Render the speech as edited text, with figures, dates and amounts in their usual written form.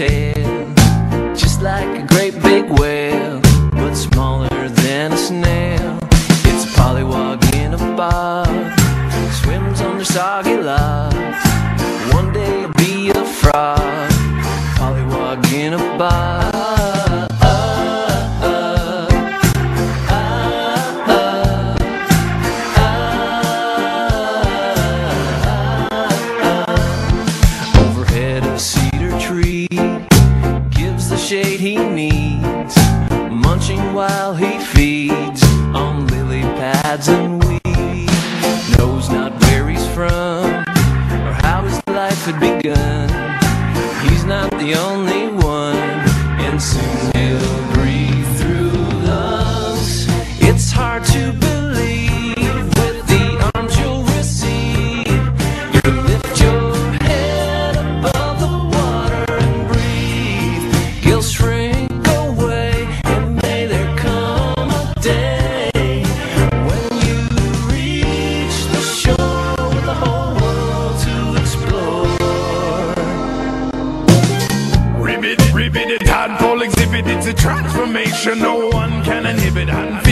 tail, just like a great big whale, but smaller than a snail. It's a pollywog in a bob, swims under soggy logs. One day it'll be a frog, pollywog in a bob. Overhead a cedar tree gives the shade he needs, munching while he feeds on lily pads and weeds. Knows not where he's from or how his life had begun. He's not the only one, and soon he'll breathe through lungs. It's hard to believe with the arms you'll receive. You lift your head above the water and breathe. He'll shrink away, and may there come a day when you reach the shore with the whole world to explore. Ribbit, ribbit, it, handful exhibit. It's a transformation no one can inhibit. And